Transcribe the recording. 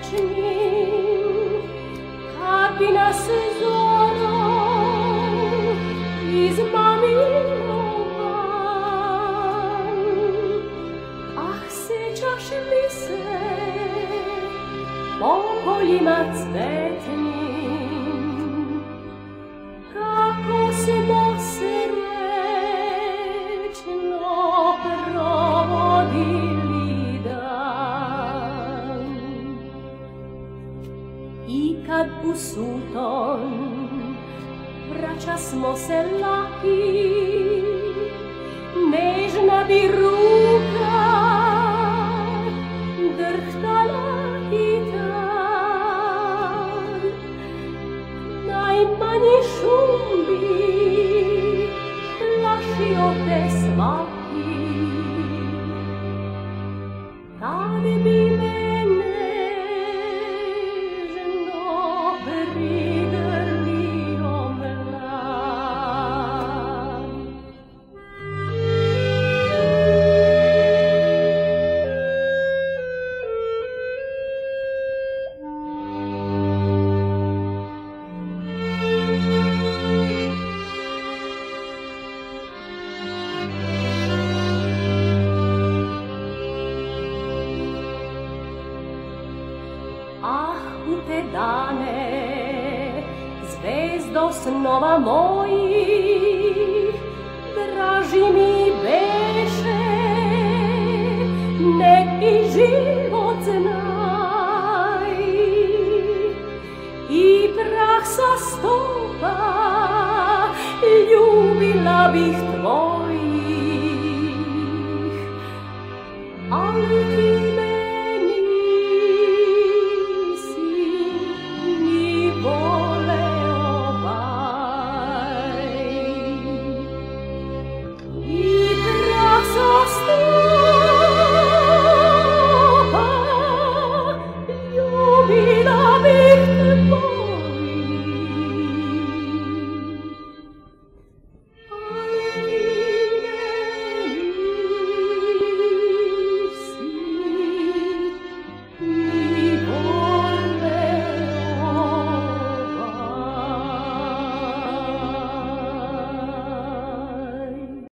večnim, kad bi nas zorom izmamilo van. Ah, sećaš li se po poljima cvetnim, kako smo se rečno provodili dan. I kad u suton vraća smo se laki, nežna bi ruka drhtala i tad. Najmanji šum bi plašio te svaki, tad bi me nežno prigrlio mlad. Ah, u te dane, zvezdo snova mojih, draži mi beše neki život znaj. I prah sa stopa ljubila bih tvoj,